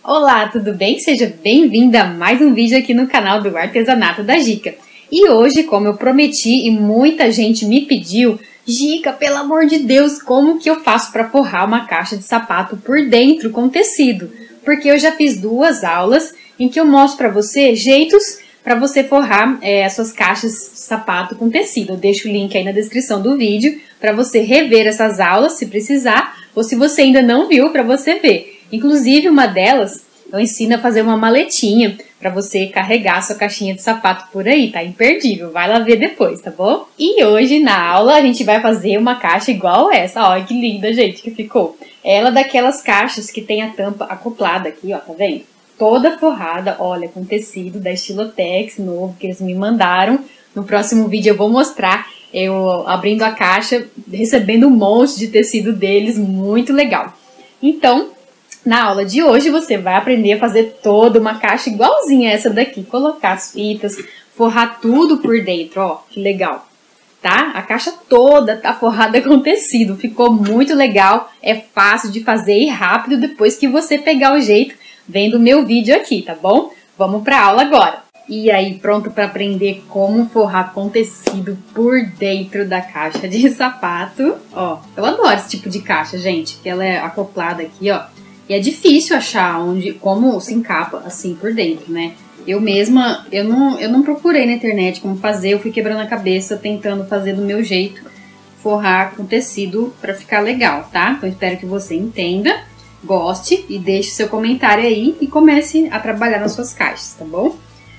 Olá, tudo bem? Seja bem-vinda a mais um vídeo aqui no canal do Artesanato da Gica. E hoje, como eu prometi e muita gente me pediu, Gica, pelo amor de Deus, como que eu faço para forrar uma caixa de sapato por dentro com tecido? Porque eu já fiz 2 aulas em que eu mostro para você jeitos para você forrar as suas caixas de sapato com tecido. Eu deixo o link aí na descrição do vídeo para você rever essas aulas se precisar, ou se você ainda não viu, para você ver. Inclusive, uma delas, eu ensino a fazer uma maletinha para você carregar a sua caixinha de sapato por aí, tá imperdível. Vai lá ver depois, tá bom? E hoje, na aula, a gente vai fazer uma caixa igual essa. Olha que linda, gente, que ficou. Ela é daquelas caixas que tem a tampa acoplada aqui, ó, tá vendo? Toda forrada, olha, com tecido da Estilotex novo que eles me mandaram. No próximo vídeo eu vou mostrar eu abrindo a caixa, recebendo um monte de tecido deles, muito legal. Então, na aula de hoje você vai aprender a fazer toda uma caixa igualzinha a essa daqui. Colocar as fitas, forrar tudo por dentro, ó, que legal. Tá? A caixa toda tá forrada com tecido, ficou muito legal, é fácil de fazer e rápido depois que você pegar o jeito vendo o meu vídeo aqui, tá bom? Vamos pra aula agora. E aí, pronto para aprender como forrar com tecido por dentro da caixa de sapato? Ó, eu adoro esse tipo de caixa, gente, que ela é acoplada aqui, ó. E é difícil achar como se encapa assim por dentro, né? Eu mesma, eu não procurei na internet como fazer, eu fui quebrando a cabeça tentando fazer do meu jeito, forrar com tecido pra ficar legal, tá? Então espero que você entenda, goste e deixe seu comentário aí e comece a trabalhar nas suas caixas, tá bom?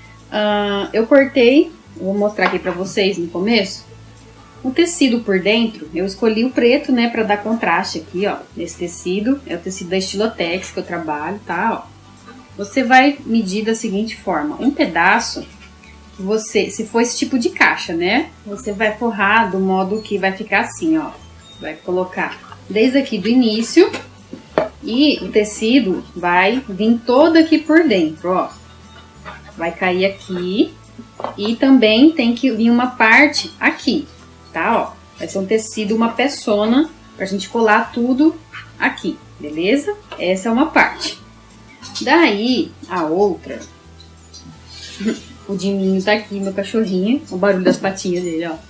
Eu cortei, vou mostrar aqui pra vocês no começo. O tecido por dentro, eu escolhi o preto, né, pra dar contraste aqui, ó, nesse tecido. É o tecido da Estilotex que eu trabalho, tá, ó. Você vai medir da seguinte forma, um pedaço, que você, se for esse tipo de caixa, né, você vai forrar do modo que vai ficar assim, ó. Vai colocar desde aqui do início e o tecido vai vir todo aqui por dentro, ó. Vai cair aqui e também tem que vir uma parte aqui. Tá, ó, vai ser um tecido, uma peçona, pra gente colar tudo aqui, beleza? Essa é uma parte. Daí, a outra, o Diminho tá aqui, meu cachorrinho, o barulho das patinhas dele, ó.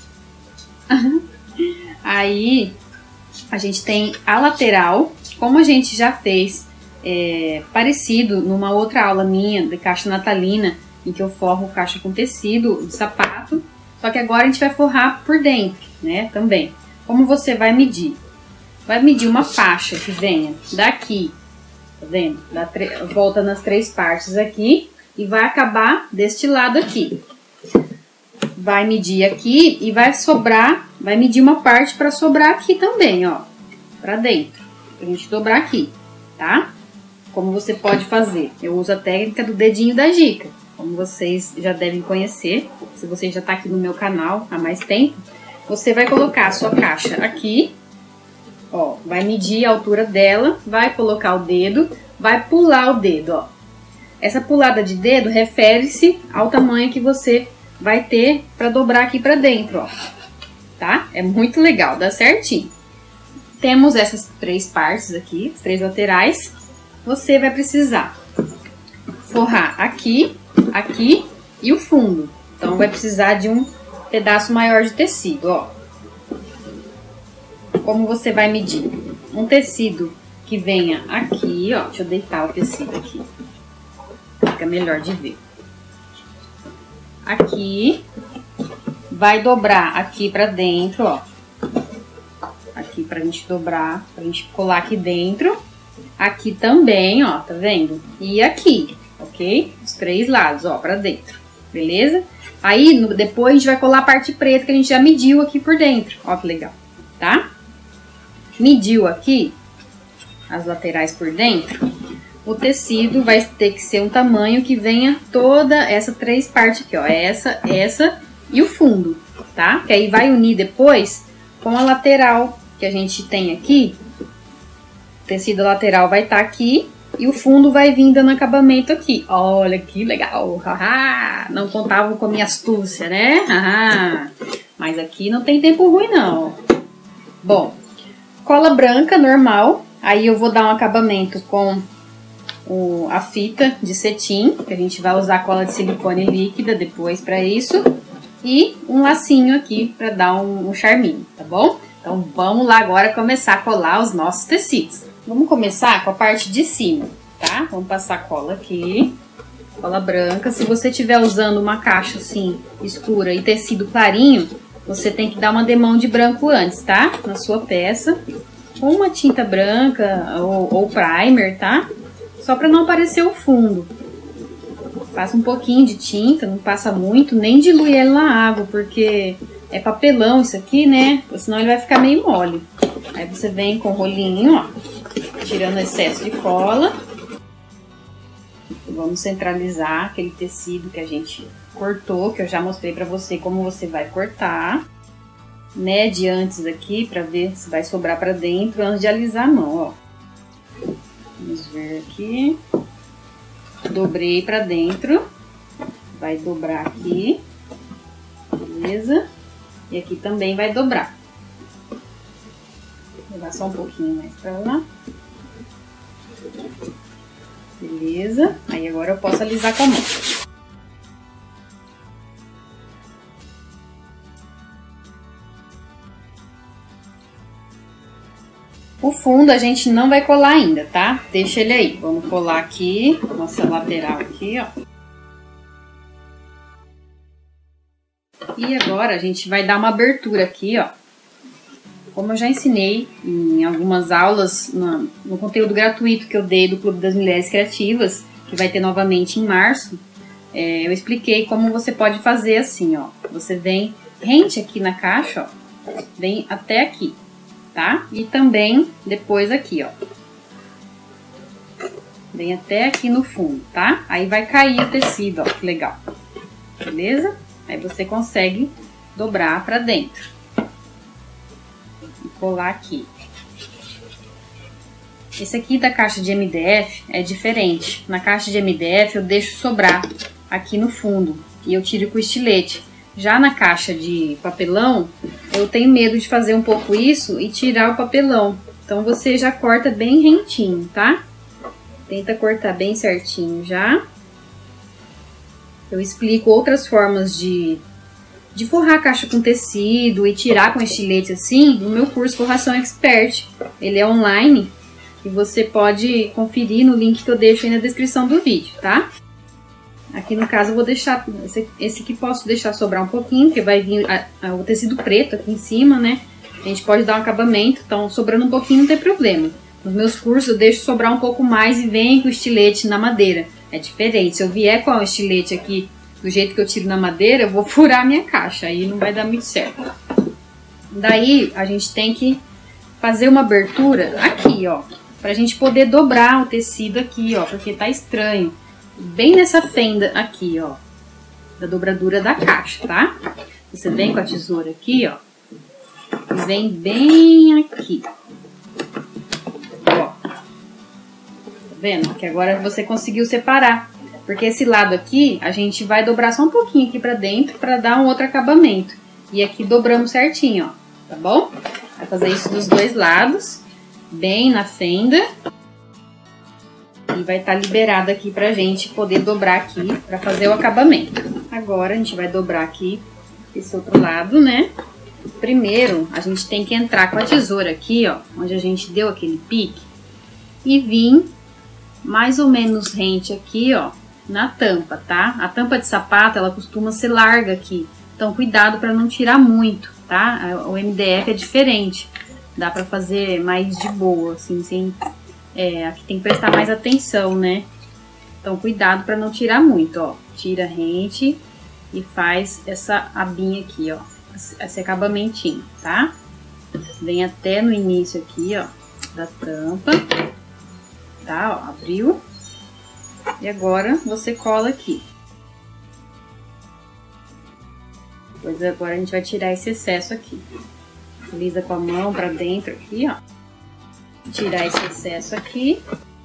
Aí, a gente tem a lateral, como a gente já fez parecido numa outra aula minha de caixa natalina, em que eu forro caixa com tecido de sapato. Só que agora a gente vai forrar por dentro, né, também. Como você vai medir? Vai medir uma faixa que venha daqui, tá vendo? Volta nas 3 partes aqui e vai acabar deste lado aqui. Vai medir aqui e vai sobrar, vai medir uma parte para sobrar aqui também, ó, pra dentro. Pra gente dobrar aqui, tá? Como você pode fazer? Eu uso a técnica do dedinho da Gica. Como vocês já devem conhecer, se você já está aqui no meu canal há mais tempo, você vai colocar a sua caixa aqui, ó, vai medir a altura dela, vai colocar o dedo, vai pular o dedo, ó. Essa pulada de dedo refere-se ao tamanho que você vai ter para dobrar aqui para dentro, ó, tá? É muito legal, dá certinho. Temos essas 3 partes aqui, as 3 laterais, você vai precisar forrar aqui, aqui e o fundo. Então, vai precisar de um pedaço maior de tecido, ó. Como você vai medir? Um tecido que venha aqui, ó. Deixa eu deitar o tecido aqui. Fica melhor de ver. Aqui. Vai dobrar aqui pra dentro, ó. Aqui pra gente dobrar, pra gente colar aqui dentro. Aqui também, ó, tá vendo? E aqui. Ok? Os 3 lados, ó, pra dentro, beleza? Aí, depois a gente vai colar a parte preta que a gente já mediu aqui por dentro, ó que legal, tá? Mediu aqui, as laterais por dentro, o tecido vai ter que ser um tamanho que venha toda essa 3 partes aqui, ó, essa e o fundo, tá? Que aí vai unir depois com a lateral que a gente tem aqui, o tecido lateral vai estar aqui, e o fundo vai vir dando acabamento aqui. Olha que legal. Não contavam com a minha astúcia, né? Mas aqui não tem tempo ruim, não. Bom, cola branca normal. Aí eu vou dar um acabamento com a fita de cetim, que a gente vai usar cola de silicone líquida depois para isso, e um lacinho aqui para dar um charminho, tá bom? Então vamos lá agora começar a colar os nossos tecidos. Vamos começar com a parte de cima, tá? Vamos passar cola aqui, cola branca. Se você estiver usando uma caixa assim escura e tecido clarinho, você tem que dar uma demão de branco antes, tá? Na sua peça, com uma tinta branca ou primer, tá? Só para não aparecer o fundo. Passa um pouquinho de tinta, não passa muito, nem dilui ele na água, porque é papelão isso aqui, né? Senão ele vai ficar meio mole. Aí você vem com o rolinho, ó, tirando o excesso de cola. Vamos centralizar aquele tecido que a gente cortou, que eu já mostrei pra você como você vai cortar. Mede antes aqui pra ver se vai sobrar pra dentro antes de alisar a mão, ó. Vamos ver aqui. Dobrei pra dentro. Vai dobrar aqui. Beleza? E aqui também vai dobrar. Vou levar só um pouquinho mais pra lá. Beleza? Aí agora eu posso alisar com a mão. O fundo a gente não vai colar ainda, tá? Deixa ele aí. Vamos colar aqui, nossa lateral aqui, ó. E agora a gente vai dar uma abertura aqui, ó. Como eu já ensinei em algumas aulas no conteúdo gratuito que eu dei do Clube das Mulheres Criativas, que vai ter novamente em março, eu expliquei como você pode fazer assim, ó. Você vem rente aqui na caixa, ó, vem até aqui, tá? E também depois aqui, ó. Vem até aqui no fundo, tá? Aí vai cair o tecido, ó, que legal. Beleza? Aí você consegue dobrar pra dentro. E colar aqui. Esse aqui da caixa de MDF é diferente. Na caixa de MDF eu deixo sobrar aqui no fundo e eu tiro com o estilete. Já na caixa de papelão, eu tenho medo de fazer um pouco isso e tirar o papelão. Então você já corta bem rentinho, tá? Tenta cortar bem certinho já. Eu explico outras formas de forrar a caixa com tecido e tirar com estilete assim no meu curso Forração Expert. Ele é online e você pode conferir no link que eu deixo aí na descrição do vídeo, tá? Aqui no caso eu vou deixar, esse aqui posso deixar sobrar um pouquinho, porque vai vir o tecido preto aqui em cima, né? A gente pode dar um acabamento, então sobrando um pouquinho não tem problema. Nos meus cursos eu deixo sobrar um pouco mais e venho com o estilete na madeira. É diferente, se eu vier com o estilete aqui do jeito que eu tiro na madeira, eu vou furar a minha caixa, aí não vai dar muito certo. Daí a gente tem que fazer uma abertura aqui, ó, pra gente poder dobrar o tecido aqui, ó, porque tá estranho. Bem nessa fenda aqui, ó, da dobradura da caixa, tá? Você vem com a tesoura aqui, ó, e vem bem aqui. Ó, tá vendo? Que agora você conseguiu separar. Porque esse lado aqui, a gente vai dobrar só um pouquinho aqui pra dentro pra dar um outro acabamento. E aqui dobramos certinho, ó, tá bom? Vai fazer isso dos dois lados, bem na fenda. E vai estar liberado aqui pra gente poder dobrar aqui pra fazer o acabamento. Agora a gente vai dobrar aqui esse outro lado, né? Primeiro, a gente tem que entrar com a tesoura aqui, ó, onde a gente deu aquele pique. E vir mais ou menos rente aqui, ó, na tampa, tá? A tampa de sapato, ela costuma ser larga aqui. Então, cuidado pra não tirar muito, tá? O MDF é diferente. Dá pra fazer mais de boa, assim, sem... aqui tem que prestar mais atenção, né? Então, cuidado pra não tirar muito, ó. Tira rente e faz essa abinha aqui, ó. Esse acabamentinho, tá? Vem até no início aqui, ó, da tampa. Tá, ó, abriu. E agora você cola aqui. Depois agora a gente vai tirar esse excesso aqui. Alisa com a mão pra dentro aqui, ó. Tirar esse excesso aqui.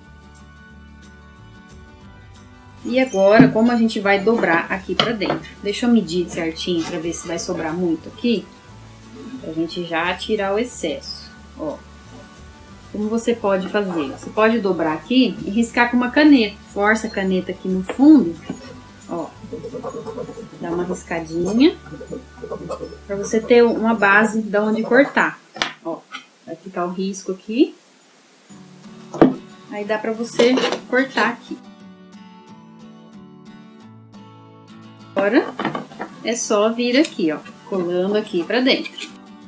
E agora, como a gente vai dobrar aqui pra dentro? Deixa eu medir certinho pra ver se vai sobrar muito aqui. Pra gente já tirar o excesso, ó. como você pode fazer? Você pode dobrar aqui e riscar com uma caneta. Força a caneta aqui no fundo, ó. Dá uma riscadinha para você ter uma base de onde cortar. Ó, vai ficar o risco aqui. Aí dá para você cortar aqui. Agora é só vir aqui, ó, colando aqui para dentro.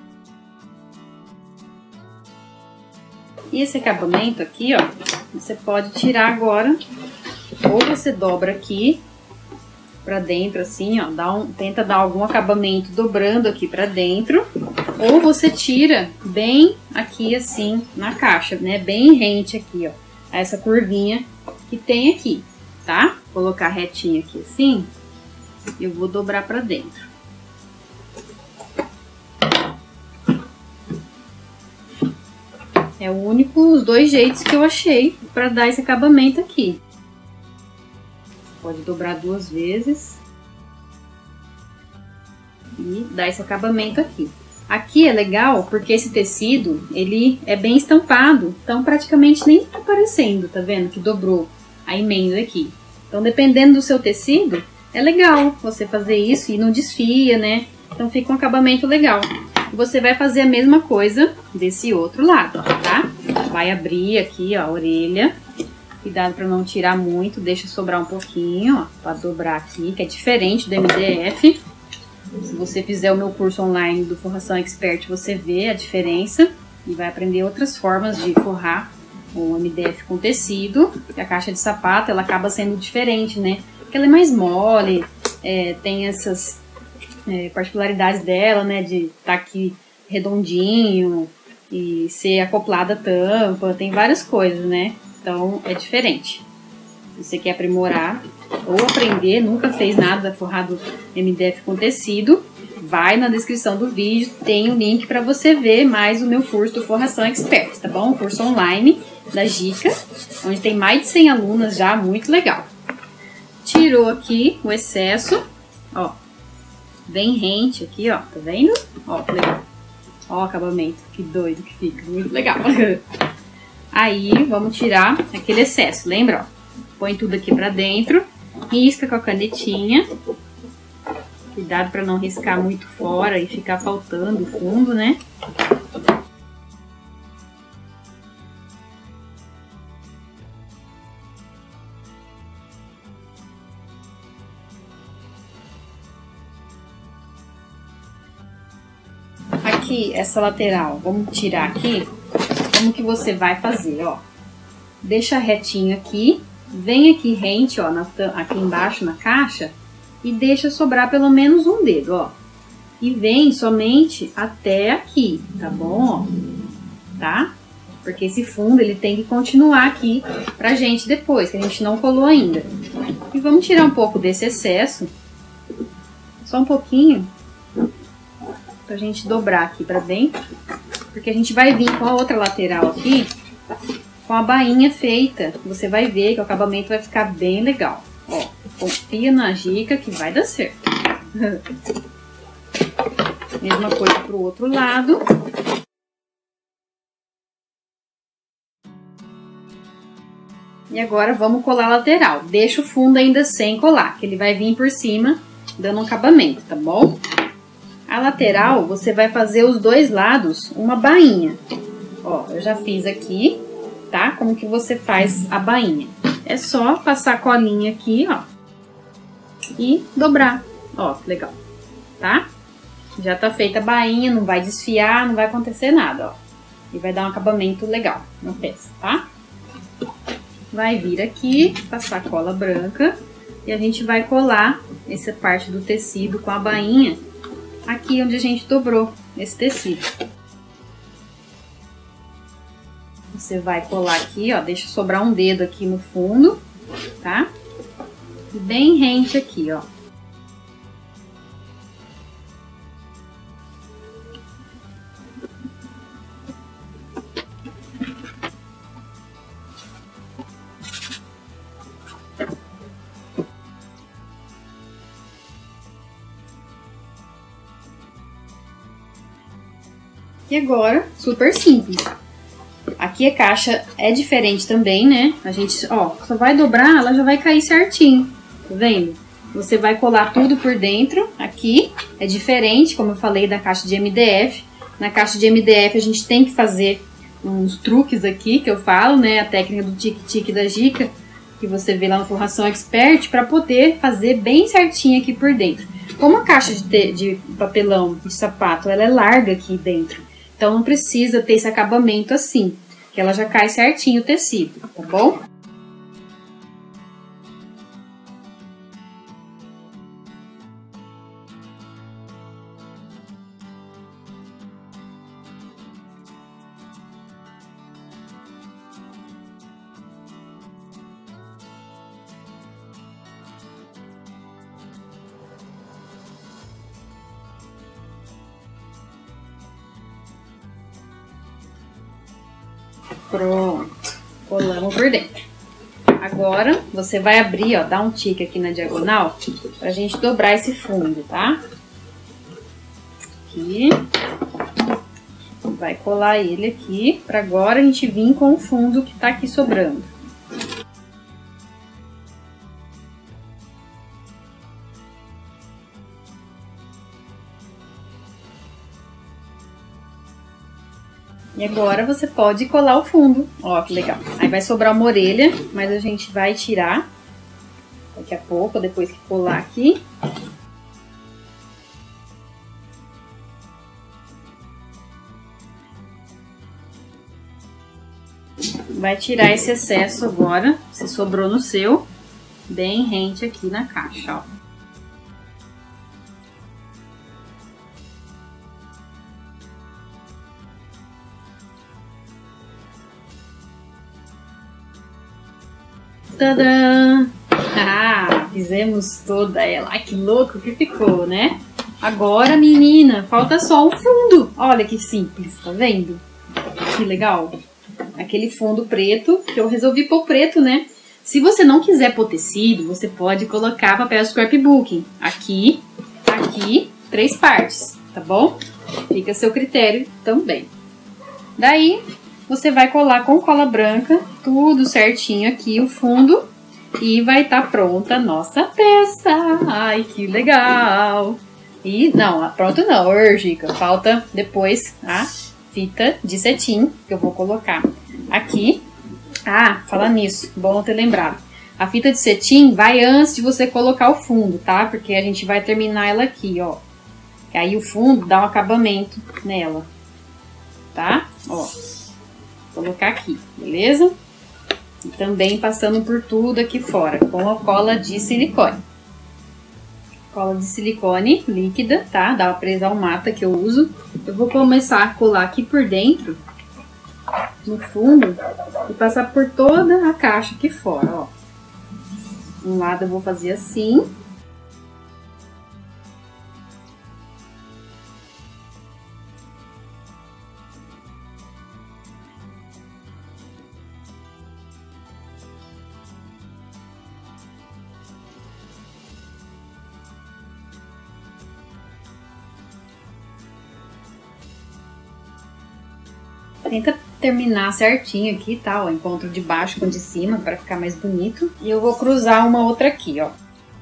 E esse acabamento aqui, ó, você pode tirar agora, ou você dobra aqui pra dentro assim, ó, tenta dar algum acabamento dobrando aqui pra dentro, ou você tira bem aqui assim na caixa, né, bem rente aqui, ó, essa curvinha que tem aqui, tá? Vou colocar retinho aqui assim, e eu vou dobrar pra dentro. É os dois jeitos que eu achei pra dar esse acabamento aqui. Pode dobrar 2 vezes e dar esse acabamento aqui. Aqui é legal porque esse tecido, ele é bem estampado, então praticamente nem tá aparecendo, tá vendo? Que dobrou a emenda aqui. Então, dependendo do seu tecido, é legal você fazer isso e não desfia, né? Então fica um acabamento legal. Você vai fazer a mesma coisa desse outro lado, tá? Vai abrir aqui, ó, a orelha. Cuidado para não tirar muito, deixa sobrar um pouquinho, ó, para dobrar aqui, que é diferente do MDF. Se você fizer o meu curso online do Forração Expert, você vê a diferença e vai aprender outras formas de forrar o MDF com tecido. E a caixa de sapato, ela acaba sendo diferente, né? Porque ela é mais mole, tem essas particularidades dela, né? De estar aqui redondinho e ser acoplada a tampa, tem várias coisas, né? Então, é diferente. Se você quer aprimorar ou aprender, nunca fez nada forrado MDF com tecido, vai na descrição do vídeo, tem o link para você ver mais o meu curso do Forração Expert, tá bom? O curso online da Gica, onde tem mais de 100 alunas já, muito legal. Tirou aqui o excesso, ó, bem rente aqui, ó, tá vendo? Ó, que legal. Ó o acabamento, que doido que fica, muito legal. Aí, vamos tirar aquele excesso, lembra? Ó? Põe tudo aqui pra dentro, risca com a canetinha. Cuidado pra não riscar muito fora e ficar faltando o fundo, né? Aqui, essa lateral, vamos tirar aqui. Como que você vai fazer, ó? Deixa retinho aqui, vem aqui rente, ó, aqui embaixo na caixa e deixa sobrar pelo menos um dedo, ó. E vem somente até aqui, tá bom, ó? Tá? Porque esse fundo, ele tem que continuar aqui pra gente depois, que a gente não colou ainda. E vamos tirar um pouco desse excesso, só um pouquinho, pra gente dobrar aqui pra dentro. Porque a gente vai vir com a outra lateral aqui, com a bainha feita. Você vai ver que o acabamento vai ficar bem legal. Ó, confia na Gica que vai dar certo. Mesma coisa pro outro lado. E agora vamos colar a lateral. Deixa o fundo ainda sem colar, que ele vai vir por cima dando um acabamento, tá bom? A lateral, você vai fazer os dois lados uma bainha. Ó, eu já fiz aqui, tá? Como que você faz a bainha? É só passar a colinha aqui, ó. E dobrar. Ó, que legal. Tá? Já tá feita a bainha, não vai desfiar, não vai acontecer nada, ó. E vai dar um acabamento legal na peça, tá? Vai vir aqui, passar cola branca. E a gente vai colar essa parte do tecido com a bainha aqui onde a gente dobrou esse tecido. Você vai colar aqui, ó, deixa sobrar um dedo aqui no fundo, tá? E bem rente aqui, ó. E agora, super simples. Aqui Aqui a caixa é diferente também, né? A gente, ó, só vai dobrar, ela já vai cair certinho, tá vendo? Você vai colar tudo por dentro, aqui. É diferente, como eu falei, da caixa de MDF. Na caixa de MDF a gente tem que fazer uns truques aqui, que eu falo, né? A técnica do tique-tique da Gica, que você vê lá no Forração Expert, para poder fazer bem certinho aqui por dentro. Como a caixa de papelão de sapato, ela é larga aqui dentro, então não precisa ter esse acabamento assim, que ela já cai certinho o tecido, tá bom? Pronto, colamos por dentro. Agora, você vai abrir, ó, dá um tique aqui na diagonal, pra gente dobrar esse fundo, tá? Aqui. Vai colar ele aqui, pra agora a gente vir com o fundo que tá aqui sobrando. E agora você pode colar o fundo. Ó, que legal. Aí vai sobrar uma orelha, mas a gente vai tirar daqui a pouco, depois que colar aqui. Vai tirar esse excesso agora, se sobrou no seu, bem rente aqui na caixa, ó. Tadã! Ah, fizemos toda ela. Ai, que louco que ficou, né? Agora, menina, falta só o fundo. Olha que simples, tá vendo? Que legal. Aquele fundo preto, que eu resolvi pôr preto, né? Se você não quiser pôr tecido, você pode colocar papel scrapbooking. Aqui, aqui, 3 partes, tá bom? Fica a seu critério também. Daí, você vai colar com cola branca, tudo certinho aqui, o fundo, e vai estar pronta a nossa peça. Ai, que legal! E, não, pronto não, Gica, falta depois a fita de cetim, que eu vou colocar aqui. Ah, falar nisso, bom ter lembrado. A fita de cetim vai antes de você colocar o fundo, tá? Porque a gente vai terminar ela aqui, ó. E aí o fundo dá um acabamento nela, tá? Ó. Vou colocar aqui, beleza? E também passando por tudo aqui fora, com a cola de silicone. Cola de silicone líquida, tá? Da Presal Mata que eu uso. Eu vou começar a colar aqui por dentro, no fundo, e passar por toda a caixa aqui fora, ó. Um lado eu vou fazer assim. Tenta terminar certinho aqui, tá? O encontro de baixo com o de cima, para ficar mais bonito. E eu vou cruzar uma outra aqui, ó.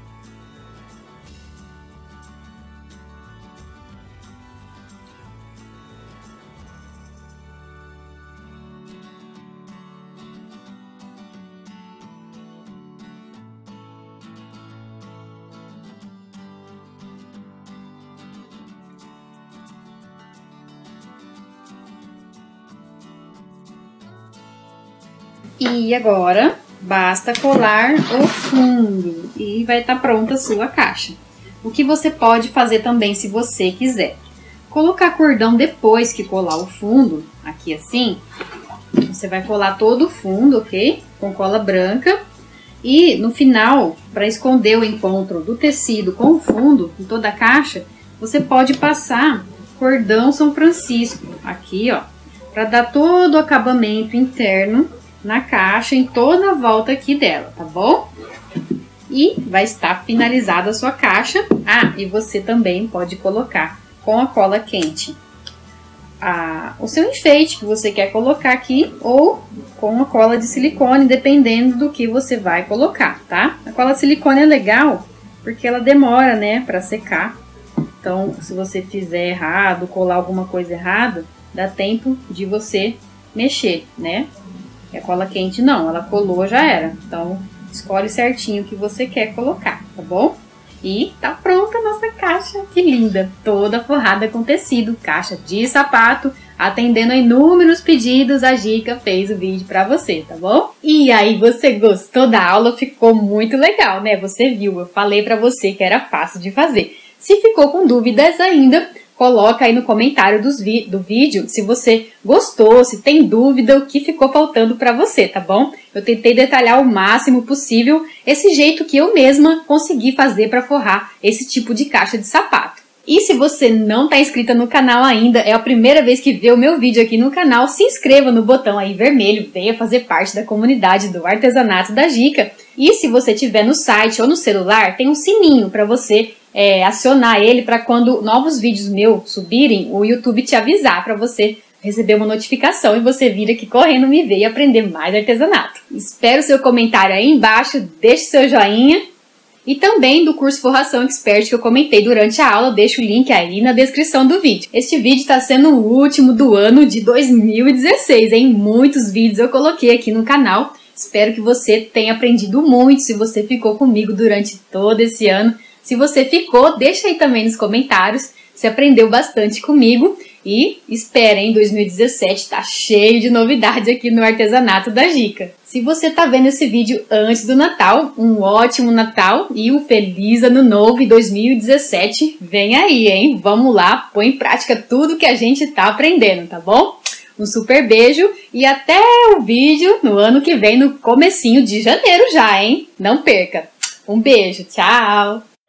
E agora, basta colar o fundo e vai estar pronta a sua caixa. O que você pode fazer também, se você quiser, colocar cordão depois que colar o fundo, aqui assim, você vai colar todo o fundo, ok? Com cola branca. E no final, para esconder o encontro do tecido com o fundo, em toda a caixa, você pode passar cordão São Francisco, aqui ó, para dar todo o acabamento interno na caixa, em toda a volta aqui dela, tá bom? E vai estar finalizada a sua caixa. Ah, e você também pode colocar com a cola quente o seu enfeite que você quer colocar aqui, ou com uma cola de silicone, dependendo do que você vai colocar, tá? A cola de silicone é legal porque ela demora, né, para secar. Então, se você fizer errado, colar alguma coisa errada, dá tempo de você mexer, né? E a cola quente não, ela colou, já era. Então, escolhe certinho o que você quer colocar, tá bom? E tá pronta a nossa caixa, que linda! Toda forrada com tecido, caixa de sapato, atendendo a inúmeros pedidos, a Gica fez o vídeo pra você, tá bom? E aí, você gostou da aula? Ficou muito legal, né? Você viu, eu falei pra você que era fácil de fazer. Se ficou com dúvidas ainda, coloca aí no comentário do vídeo se você gostou, se tem dúvida, o que ficou faltando para você, tá bom? Eu tentei detalhar o máximo possível esse jeito que eu mesma consegui fazer para forrar esse tipo de caixa de sapato. E se você não está inscrita no canal ainda, é a primeira vez que vê o meu vídeo aqui no canal, se inscreva no botão aí vermelho, venha fazer parte da comunidade do Artesanato da Gica. E se você estiver no site ou no celular, tem um sininho para você acionar ele para quando novos vídeos meus subirem, o YouTube te avisar para você receber uma notificação e você vir aqui correndo me ver e aprender mais artesanato. Espero o seu comentário aí embaixo, deixe seu joinha e também do curso Forração Expert que eu comentei durante a aula, deixo o link aí na descrição do vídeo. Este vídeo está sendo o último do ano de 2016, hein? Muitos vídeos eu coloquei aqui no canal, espero que você tenha aprendido muito se você ficou comigo durante todo esse ano. Se você ficou, deixa aí também nos comentários se aprendeu bastante comigo e espera, em 2017 tá cheio de novidades aqui no Artesanato da Gica. Se você tá vendo esse vídeo antes do Natal, um ótimo Natal e um feliz Ano Novo em 2017 vem aí, hein? Vamos lá, põe em prática tudo que a gente tá aprendendo, tá bom? Um super beijo e até o vídeo no ano que vem, no comecinho de janeiro já, hein? Não perca! Um beijo, tchau!